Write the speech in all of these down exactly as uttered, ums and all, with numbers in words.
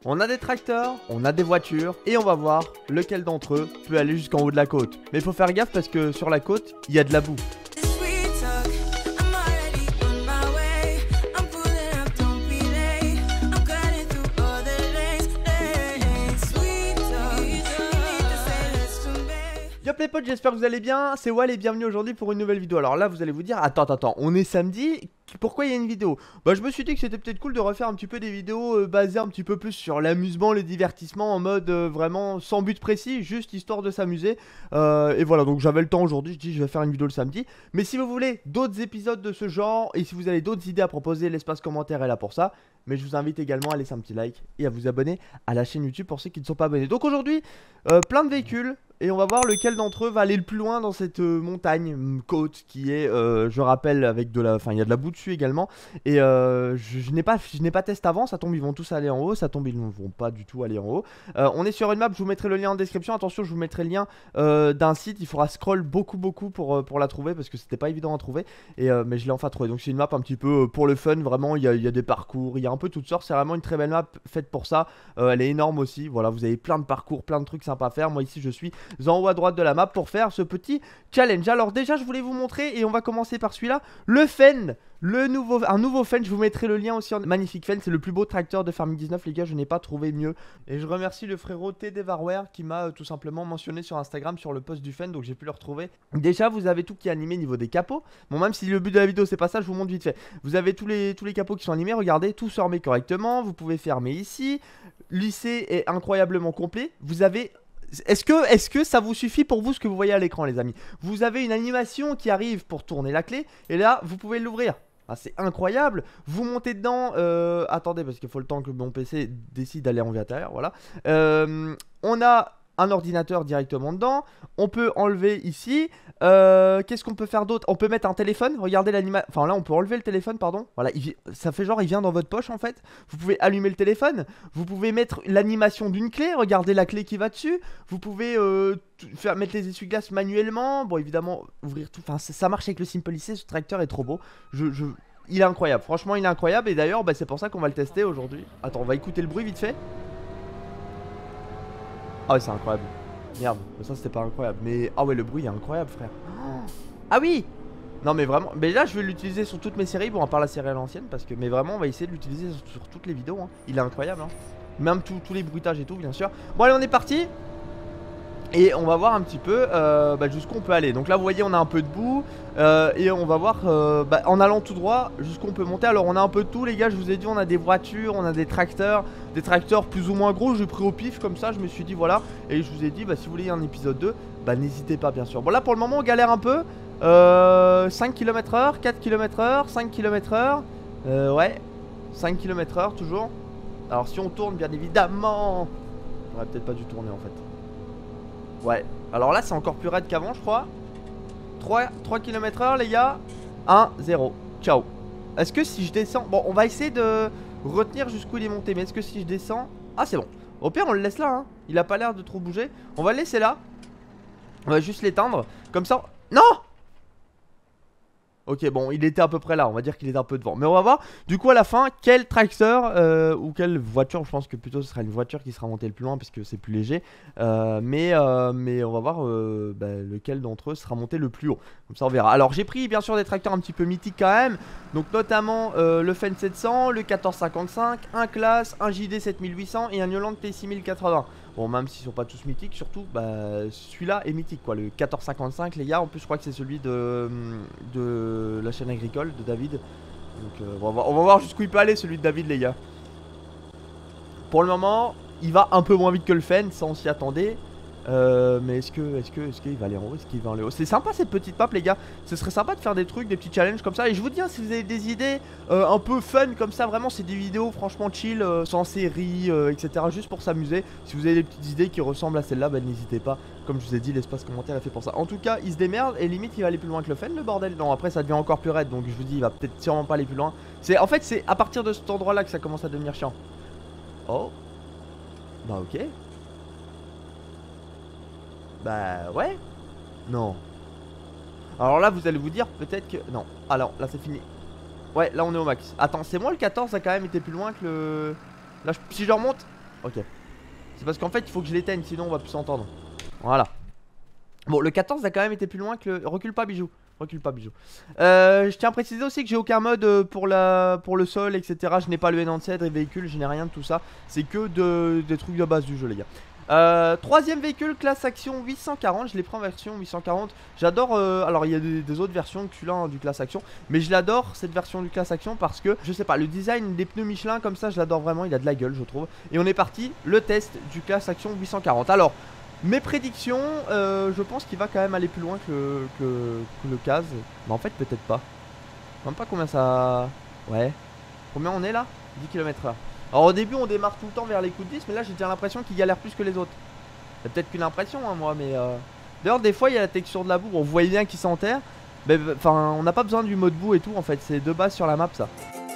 On a des tracteurs, on a des voitures, et on va voir lequel d'entre eux peut aller jusqu'en haut de la côte. Mais il faut faire gaffe parce que sur la côte, il y a de la boue. Yop les potes, j'espère que vous allez bien, c'est Wall et bienvenue aujourd'hui pour une nouvelle vidéo. Alors là vous allez vous dire, attends, attends, attends, on est samedi, pourquoi il y a une vidéo? Bah je me suis dit que c'était peut-être cool de refaire un petit peu des vidéos euh, basées un petit peu plus sur l'amusement, le divertissement, en mode euh, vraiment sans but précis, juste histoire de s'amuser. euh, Et voilà, donc j'avais le temps aujourd'hui, je dis je vais faire une vidéo le samedi. Mais si vous voulez d'autres épisodes de ce genre, et si vous avez d'autres idées à proposer, l'espace commentaire est là pour ça. Mais je vous invite également à laisser un petit like et à vous abonner à la chaîne YouTube pour ceux qui ne sont pas abonnés. Donc aujourd'hui, euh, plein de véhicules. Et on va voir lequel d'entre eux va aller le plus loin dans cette euh, montagne, côte qui est, euh, je rappelle, avec de la, enfin il y a de la boue dessus également. Et euh, je, je n'ai pas, je n'ai pas testé avant. Ça tombe, ils vont tous aller en haut. Ça tombe, ils ne vont pas du tout aller en haut. Euh, on est sur une map. Je vous mettrai le lien en description. Attention, je vous mettrai le lien euh, d'un site. Il faudra scroll beaucoup, beaucoup pour euh, pour la trouver parce que c'était pas évident à trouver. Et euh, mais je l'ai enfin trouvé. Donc c'est une map un petit peu euh, pour le fun. Vraiment, il y a, il y a des parcours, il y a un peu toutes sortes. C'est vraiment une très belle map faite pour ça. Euh, elle est énorme aussi. Voilà, vous avez plein de parcours, plein de trucs sympas à faire. Moi ici, je suis en haut à droite de la map pour faire ce petit challenge. Alors déjà je voulais vous montrer et on va commencer par celui-là, le Fen, le nouveau, un nouveau Fen. Je vous mettrai le lien aussi en magnifique Fen, c'est le plus beau tracteur de Farming dix-neuf les gars, je n'ai pas trouvé mieux. Et je remercie le frérot T D Varware qui m'a euh, tout simplement mentionné sur Instagram sur le post du Fen, donc j'ai pu le retrouver. Déjà vous avez tout qui est animé niveau des capots. Bon, même si le but de la vidéo c'est pas ça, je vous montre vite fait. Vous avez tous les, tous les capots qui sont animés, regardez, tout se remet correctement. Vous pouvez fermer ici. Lycée est incroyablement complet. Vous avez... Est-ce que, est-ce que ça vous suffit pour vous ce que vous voyez à l'écran les amis? Vous avez une animation qui arrive pour tourner la clé et là vous pouvez l'ouvrir. Ah, c'est incroyable. Vous montez dedans, euh, attendez parce qu'il faut le temps que mon P C décide d'aller en vue intérieure, voilà. euh, On a un ordinateur directement dedans. On peut enlever ici. euh, Qu'est-ce qu'on peut faire d'autre? On peut mettre un téléphone. Regardez l'animation. Enfin là on peut enlever le téléphone, pardon. Voilà, il... ça fait genre il vient dans votre poche en fait. Vous pouvez allumer le téléphone. Vous pouvez mettre l'animation d'une clé. Regardez la clé qui va dessus. Vous pouvez euh, faire mettre les essuie-glaces manuellement. Bon évidemment ouvrir tout. Enfin ça marche avec le Simple Lycée. Ce tracteur est trop beau. Je... je... Il est incroyable. Franchement il est incroyable. Et d'ailleurs bah, c'est pour ça qu'on va le tester aujourd'hui. Attends, on va écouter le bruit vite fait. Ah ouais c'est incroyable. Merde, ça c'était pas incroyable. Mais ah ouais le bruit est incroyable frère. Ah oui. Non mais vraiment. Mais là je vais l'utiliser sur toutes mes séries. Bon à part la série à l'ancienne parce que. Mais vraiment on va essayer de l'utiliser sur, sur toutes les vidéos hein. Il est incroyable hein. Même tous les bruitages et tout bien sûr. Bon allez on est parti. Et on va voir un petit peu euh, bah, jusqu'où on peut aller. Donc là vous voyez on a un peu de boue euh, et on va voir euh, bah, en allant tout droit jusqu'où on peut monter. Alors on a un peu de tout les gars, je vous ai dit on a des voitures, on a des tracteurs. Des tracteurs plus ou moins gros, j'ai pris au pif comme ça, je me suis dit voilà. Et je vous ai dit bah si vous voulez un épisode deux, bah n'hésitez pas bien sûr. Bon là pour le moment on galère un peu euh, cinq kilomètres heure, quatre kilomètres heure, cinq kilomètres heure euh, ouais, cinq kilomètres heure toujours. Alors si on tourne bien évidemment, on va peut-être pas dû tourner en fait. Ouais, alors là c'est encore plus raide qu'avant je crois. Trois kilomètres heure les gars. Un, zéro, ciao. Est-ce que si je descends, bon on va essayer de retenir jusqu'où il est monté. Mais est-ce que si je descends... Ah c'est bon. Au pire on le laisse là hein. Il a pas l'air de trop bouger. On va le laisser là. On va juste l'éteindre. Comme ça... Non. Ok bon il était à peu près là. On va dire qu'il est un peu devant. Mais on va voir du coup à la fin quel tracteur euh, ou quelle voiture. Je pense que plutôt ce sera une voiture qui sera montée le plus loin parce que c'est plus léger. euh, mais, euh, mais on va voir euh, bah, lequel d'entre eux sera monté le plus haut. Comme ça on verra. Alors j'ai pris bien sûr des tracteurs un petit peu mythiques quand même. Donc notamment euh, le Fen sept cents, le quatorze cinquante-cinq, un Classe, un J D sept mille huit cents et un Newland T six mille quatre-vingts. Bon même s'ils sont pas tous mythiques, surtout bah, celui-là est mythique quoi, le quatorze cinquante-cinq les gars. En plus je crois que c'est celui de, de la chaîne agricole de David. Donc euh, on, va voir, on va voir jusqu'où il peut aller celui de David les gars. Pour le moment il va un peu moins vite que le Fen, ça on s'y attendait. Euh, mais est-ce que, est-ce que, est-ce qu'il va aller en haut, est-ce qu'il va aller en haut? C'est sympa cette petite map les gars. Ce serait sympa de faire des trucs, des petits challenges comme ça. Et je vous dis hein, si vous avez des idées euh, un peu fun comme ça, vraiment c'est des vidéos franchement chill, euh, sans série, euh, et cetera. Juste pour s'amuser. Si vous avez des petites idées qui ressemblent à celle-là, bah n'hésitez pas. Comme je vous ai dit, l'espace commentaire a fait pour ça. En tout cas il se démerde et limite il va aller plus loin que le Fen le bordel. Non après ça devient encore plus raide. Donc je vous dis il va peut-être sûrement pas aller plus loin. C'est en fait c'est à partir de cet endroit là que ça commence à devenir chiant. Oh. Bah ok. Bah ouais. Non. Alors là vous allez vous dire peut-être que... Non. Alors là c'est fini. Ouais là on est au max. Attends c'est moi le quatorze a quand même été plus loin que le... Là je... si je remonte. Ok. C'est parce qu'en fait il faut que je l'éteigne, sinon on va plus s'entendre. Voilà. Bon, le quatorze a quand même été plus loin que le... Recule pas, bijou. Recule pas, bijou. Euh, je tiens à préciser aussi que j'ai aucun mode euh, pour, la... pour le sol, et cetera. Je n'ai pas le N onze et véhicule, je n'ai rien de tout ça. C'est que de... des trucs de base du jeu, les gars. Euh, troisième véhicule, classe action huit cent quarante. Je l'ai pris en version huit cent quarante. J'adore. Euh, alors, il y a des, des autres versions que celui-là hein, du classe action. Mais je l'adore, cette version du classe action, parce que je sais pas, le design des pneus Michelin, comme ça, je l'adore vraiment. Il a de la gueule, je trouve. Et on est parti, le test du classe action huit cent quarante. Alors. Mes prédictions, euh, je pense qu'il va quand même aller plus loin que, que, que le Kaz. Mais en fait, peut-être pas. Je sais même pas combien ça... Ouais. Combien on est là? dix kilomètres heure. Alors au début, on démarre tout le temps vers les coups de dix. Mais là, j'ai déjà l'impression qu'il galère plus que les autres. C'est peut-être qu'une impression, hein, moi. Mais euh... d'ailleurs, des fois, il y a la texture de la boue. On voit bien qu'il s'enterre. Mais enfin, on n'a pas besoin du mode boue et tout. En fait, c'est de base sur la map, ça.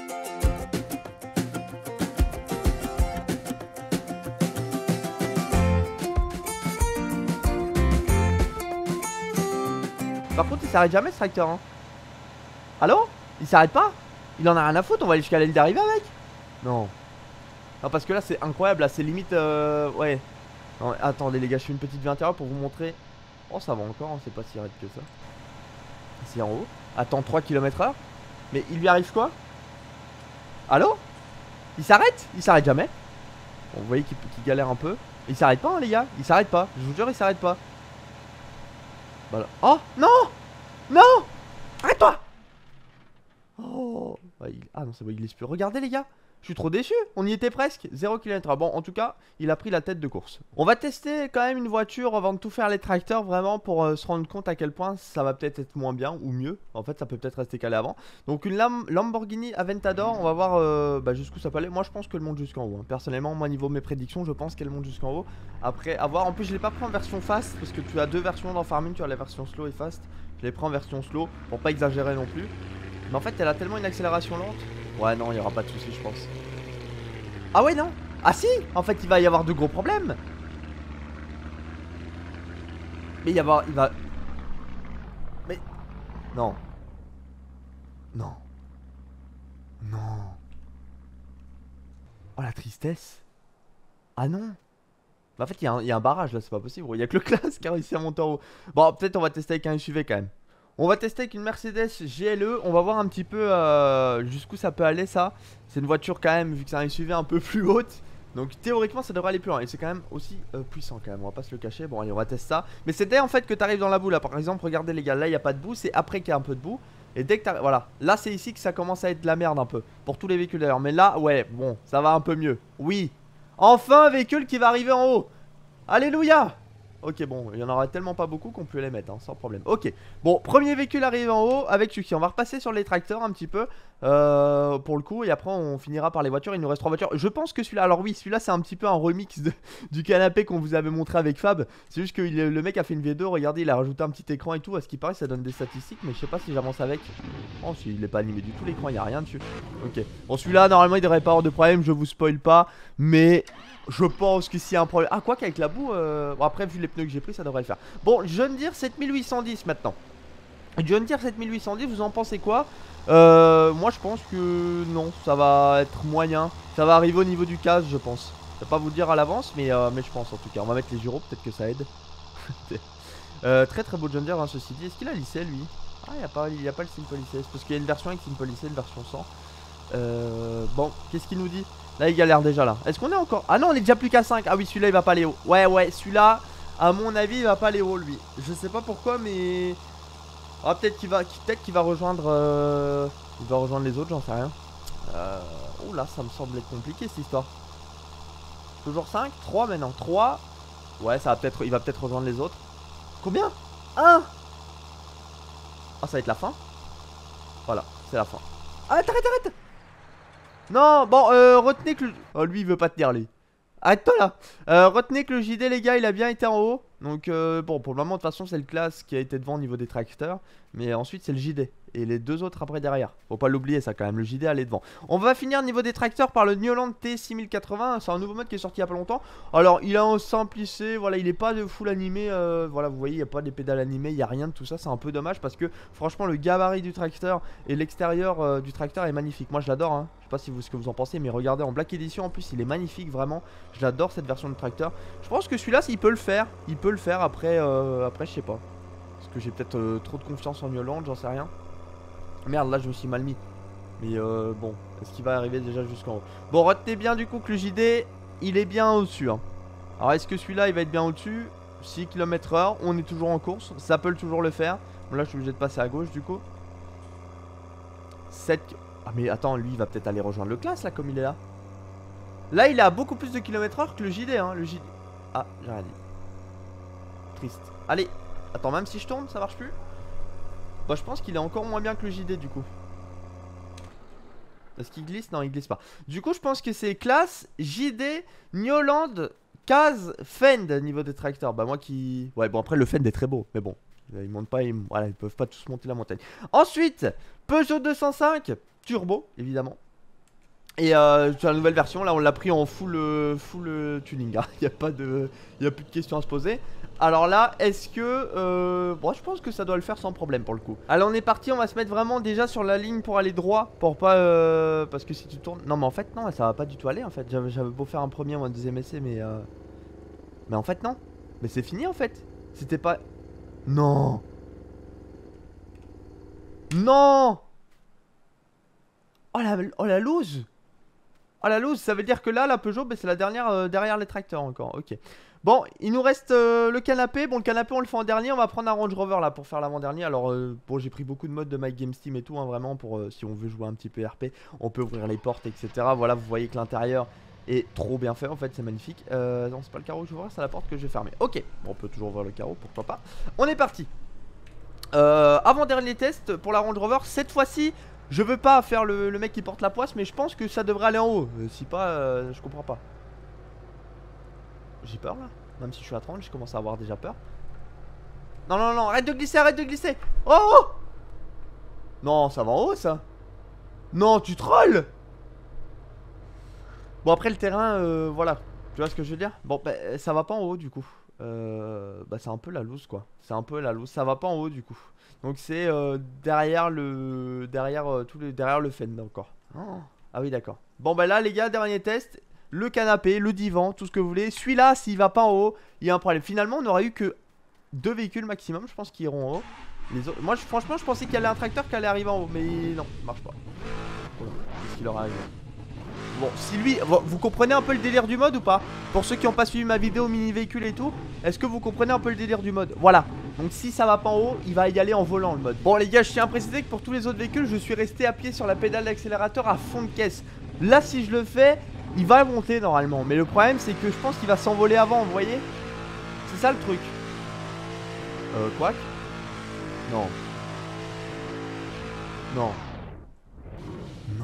Par contre, il s'arrête jamais ce tracteur. Hein. Allo? Il s'arrête pas? Il en a rien à foutre, on va aller jusqu'à l'île d'arrivée avec. Non. Non, parce que là, c'est incroyable. Là, c'est limite. Euh... Ouais. Non, attendez, les gars, je fais une petite vue intérieure pour vous montrer. Oh, ça va encore, hein, c'est pas si raide que ça. C'est en haut. Attends, trois kilomètres heure. Mais il lui arrive quoi? Allo? Il s'arrête? Il s'arrête jamais. Bon, vous voyez qu'il qu'il galère un peu. Il s'arrête pas, hein, les gars. Il s'arrête pas. Je vous jure, il s'arrête pas. Voilà. Oh non. Non. Arrête-toi. Oh bah, il... Ah non c'est bon il laisse plus. Regardez les gars. Je suis trop déçu. On y était presque. zéro kilomètre. Bon en tout cas il a pris la tête de course. On va tester quand même une voiture avant de tout faire les tracteurs. Vraiment pour euh, se rendre compte à quel point ça va peut-être être moins bien ou mieux. En fait ça peut peut-être rester calé avant. Donc une Lam Lamborghini Aventador. On va voir euh, bah, jusqu'où ça peut aller. Moi je pense qu'elle monte jusqu'en haut hein. Personnellement moi niveau mes prédictions je pense qu'elle monte jusqu'en haut. Après avoir. En plus je l'ai pas pris en version fast. Parce que tu as deux versions dans Farming. Tu as la version slow et fast. Je l'ai pris en version slow. Pour pas exagérer non plus. Mais en fait elle a tellement une accélération lente. Ouais non il n'y aura pas de soucis je pense. Ah ouais non. Ah si. En fait il va y avoir de gros problèmes. Mais il y avoir. Il va. Mais. Non. Non. Non. Oh la tristesse. Ah non. Bah en fait il y, y a un barrage là c'est pas possible. Il y a que le classe qui a réussi à monter en haut. Bon peut-être on va tester avec un S U V quand même. On va tester avec une Mercedes G L E. On va voir un petit peu euh, jusqu'où ça peut aller ça. C'est une voiture quand même, vu que c'est un S U V un peu plus haute. Donc théoriquement ça devrait aller plus loin. Et c'est quand même aussi euh, puissant quand même, on va pas se le cacher. Bon allez on va tester ça. Mais c'est dès en fait que tu arrives dans la boue là. Par exemple regardez les gars, là il n'y a pas de boue. C'est après qu'il y a un peu de boue. Et dès que t'arrives, voilà, là c'est ici que ça commence à être de la merde un peu. Pour tous les véhicules d'ailleurs. Mais là ouais bon ça va un peu mieux. Oui. Enfin un véhicule qui va arriver en haut. Alléluia. Ok bon, il y en aura tellement pas beaucoup qu'on peut les mettre hein, sans problème. Ok, bon, premier véhicule arrive en haut avec succès. On va repasser sur les tracteurs un petit peu euh, pour le coup. Et après on finira par les voitures, il nous reste trois voitures. Je pense que celui-là, alors oui, celui-là c'est un petit peu un remix de, du canapé qu'on vous avait montré avec Fab. C'est juste que il, le mec a fait une vidéo, regardez, il a rajouté un petit écran et tout. À ce qui paraît ça donne des statistiques, mais je sais pas si j'avance avec. Oh si, il est pas animé du tout l'écran, il y a rien dessus. Ok, bon celui-là normalement il devrait pas avoir de problème, je vous spoil pas. Mais... je pense que s'il y a un problème. Ah, quoi qu'avec la boue. Euh... Bon, après, vu les pneus que j'ai pris, ça devrait le faire. Bon, John Deere sept mille huit cent dix maintenant. John Deere sept mille huit cent dix, vous en pensez quoi? euh, Moi, je pense que non, ça va être moyen. Ça va arriver au niveau du casque, je pense. Je vais pas vous dire à l'avance, mais, euh, mais je pense en tout cas. On va mettre les gyros, peut-être que ça aide. euh, très très beau John Deere, hein, ceci dit. Est-ce qu'il a lissé lui? Ah, il n'y a, pas, y a pas le Simple lissé. Parce qu'il y a une version avec Simple lissé, une version sans. Euh, bon, qu'est-ce qu'il nous dit? Là il galère déjà là. Est-ce qu'on est encore... Ah non on est déjà plus qu'à cinq. Ah oui celui-là il va pas aller haut. Ouais ouais celui-là à mon avis il va pas aller haut lui. Je sais pas pourquoi mais... Ah peut-être qu'il va peut-être qu'il va rejoindre euh... il va rejoindre les autres j'en sais rien. euh... Oh là ça me semble être compliqué cette histoire. Toujours cinq, trois maintenant. trois. Ouais ça va peut-être... il va peut-être rejoindre les autres. Combien? un. Ah ça va être la fin. Voilà c'est la fin. Arrête arrête arrête. Non, bon, euh, retenez que le... Oh, lui, il veut pas tenir, lui. Arrête-toi, là. Euh, retenez que le J D, les gars, il a bien été en haut. Donc, euh, bon, pour le moment, de toute façon, c'est le classe qui a été devant au niveau des tracteurs. Mais ensuite, c'est le J D. et les deux autres après derrière. Faut pas l'oublier ça quand même, le J D allait devant. On va finir niveau des tracteurs par le Newland T six mille quatre-vingts. C'est un nouveau mode qui est sorti il y a pas longtemps. Alors il a un simplissé, voilà, il est pas de full animé, euh, voilà vous voyez il n'y a pas des pédales animées, il n'y a rien de tout ça, c'est un peu dommage parce que franchement le gabarit du tracteur et l'extérieur euh, du tracteur est magnifique. Moi je l'adore hein. Je sais pas si vous, ce que vous en pensez, mais regardez en Black Edition en plus il est magnifique vraiment. Je l'adore cette version de tracteur. Je pense que celui-là il peut le faire, il peut le faire après, euh, après je sais pas. Parce que j'ai peut-être euh, trop de confiance en Newland, j'en sais rien. Merde là je me suis mal mis. Mais euh, bon, est-ce qu'il va arriver déjà jusqu'en haut? Bon, retenez bien du coup que le J D, il est bien au-dessus hein. Alors est-ce que celui-là il va être bien au-dessus? Six kilomètres heure, on est toujours en course, ça peut toujours le faire. Bon là je suis obligé de passer à gauche du coup. sept... Ah mais attends, lui il va peut-être aller rejoindre le classe là comme il est là. Là il est à beaucoup plus de kilomètres heure que le J D hein, le J D. Ah, j'ai rien dit. Triste. Allez, attends, même si je tourne, ça marche plus? Bah je pense qu'il est encore moins bien que le J D du coup. Est-ce qu'il glisse? Non il glisse pas. Du coup je pense que c'est classe, J D, Newland, Case, Fend niveau des tracteurs. Bah moi qui... Ouais bon après le Fend est très beau. Mais bon, ils montent pas, ils... Voilà, ils peuvent pas tous monter la montagne. Ensuite, Peugeot deux cent cinq, turbo évidemment. Et euh, c'est la nouvelle version, là on l'a pris en full, euh, full euh, tuning hein. Il n'y a pas de... Il n'y a plus de questions à se poser. Alors là, est-ce que... Euh... Bon, je pense que ça doit le faire sans problème pour le coup. Allez, on est parti, on va se mettre vraiment déjà sur la ligne pour aller droit. Pour pas... Euh... Parce que si tu tournes... Non, mais en fait, non, ça va pas du tout aller en fait. J'avais beau faire un premier ou un deuxième essai, mais... Euh... Mais en fait, non. Mais c'est fini en fait. C'était pas... Non. Non. Oh la, oh, la loose. Oh la loose, ça veut dire que là, la Peugeot, bah, c'est la dernière euh, derrière les tracteurs encore. Ok. Bon, il nous reste euh, le canapé. Bon, le canapé, on le fait en dernier. On va prendre un Range Rover là pour faire l'avant-dernier. Alors, euh, bon, j'ai pris beaucoup de modes de My Game Steam et tout, hein, vraiment, pour euh, si on veut jouer un petit peu R P. On peut ouvrir les portes, et cetera. Voilà, vous voyez que l'intérieur est trop bien fait. En fait, c'est magnifique. Euh, non, c'est pas le carreau que je vais ouvrir, c'est la porte que je vais fermer. Ok, bon, on peut toujours ouvrir le carreau, pourquoi pas. On est parti. Euh, avant-dernier test pour la Range Rover. Cette fois-ci, je veux pas faire le, le mec qui porte la poisse, mais je pense que ça devrait aller en haut. Euh, si pas, euh, je comprends pas. J'ai peur là. Même si je suis à trente, je commence à avoir déjà peur. Non, non, non, arrête de glisser, arrête de glisser. Oh, oh. Non, ça va en haut ça. Non, tu trolls. Bon, après le terrain, euh, voilà. Tu vois ce que je veux dire? Bon, bah, ça va pas en haut du coup. Euh, bah, c'est un peu la loose quoi. C'est un peu la loose. Ça va pas en haut du coup. Donc c'est euh, derrière le... Derrière, euh, tout le, derrière le fend encore. Oh. Ah oui, d'accord. Bon, bah là les gars, dernier test. Le canapé, le divan, tout ce que vous voulez. Celui-là, s'il va pas en haut, il y a un problème. Finalement, on aurait eu que deux véhicules maximum, je pense, qui iront en haut. Les autres... Moi, je, franchement, je pensais qu'il y allait un tracteur qui allait arriver en haut. Mais non, ça marche pas. Qu'est-ce qu'il leur arrive? Bon, si lui... Vous comprenez un peu le délire du mode ou pas? Pour ceux qui n'ont pas suivi ma vidéo mini-véhicule et tout, est-ce que vous comprenez un peu le délire du mode? Voilà. Donc si ça va pas en haut, il va y aller en volant le mode. Bon les gars, je tiens à préciser que pour tous les autres véhicules, je suis resté appuyé sur la pédale d'accélérateur à fond de caisse. Là, si je le fais... Il va monter normalement, mais le problème c'est que je pense qu'il va s'envoler avant, vous voyez? C'est ça le truc. Euh, quoi? Non. Non. Non.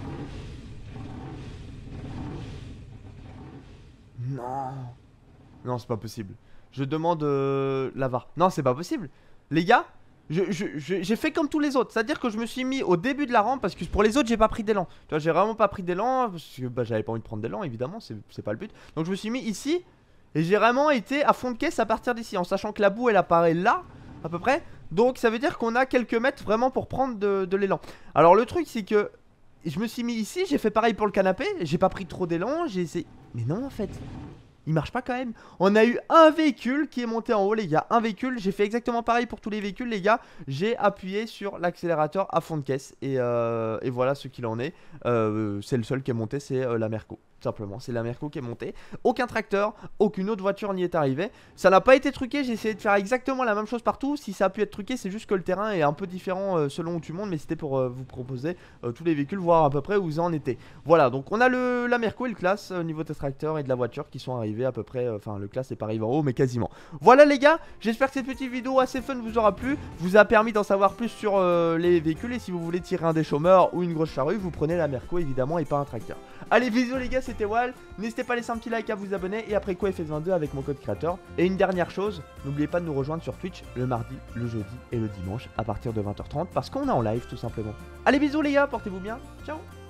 Non. Non, c'est pas possible. Je demande euh, la V A R. Non, c'est pas possible. Les gars, j'ai je, je, je, fait comme tous les autres. C'est-à-dire que je me suis mis au début de la rampe. Parce que pour les autres j'ai pas pris d'élan. Tu vois, j'ai vraiment pas pris d'élan. Parce que bah, j'avais pas envie de prendre d'élan évidemment. C'est pas le but. Donc je me suis mis ici. Et j'ai vraiment été à fond de caisse à partir d'ici. En sachant que la boue elle apparaît là à peu près. Donc ça veut dire qu'on a quelques mètres vraiment pour prendre de, de l'élan. Alors le truc c'est que je me suis mis ici. J'ai fait pareil pour le canapé. J'ai pas pris trop d'élan. J'ai essayé. Mais non en fait, il marche pas quand même. On a eu un véhicule qui est monté en haut les gars. Un véhicule, j'ai fait exactement pareil pour tous les véhicules les gars. J'ai appuyé sur l'accélérateur à fond de caisse. Et, euh, et voilà ce qu'il en est. euh, C'est le seul qui est monté, c'est euh, la Merco. Simplement, c'est la Merco qui est montée. Aucun tracteur, aucune autre voiture n'y est arrivée. Ça n'a pas été truqué, j'ai essayé de faire exactement la même chose partout. Si ça a pu être truqué, c'est juste que le terrain est un peu différent euh, selon où tu montes. Mais c'était pour euh, vous proposer euh, tous les véhicules, voir à peu près où vous en étiez. Voilà, donc on a le, la Merco et le classe au niveau des tracteurs et de la voiture qui sont arrivés à peu près. Enfin, euh, le classe n'est pas arrivé en haut, mais quasiment. Voilà les gars, j'espère que cette petite vidéo assez fun vous aura plu. Vous a permis d'en savoir plus sur euh, les véhicules. Et si vous voulez tirer un des chômeurs ou une grosse charrue, vous prenez la Merco évidemment et pas un tracteur. Allez, bisous les gars, c'est c'était Wal. N'hésitez pas à laisser un petit like, à vous abonner. Et après quoi, F S vingt-deux avec mon code créateur. Et une dernière chose, n'oubliez pas de nous rejoindre sur Twitch le mardi, le jeudi et le dimanche à partir de vingt heures trente parce qu'on est en live tout simplement. Allez, bisous les gars, portez-vous bien. Ciao.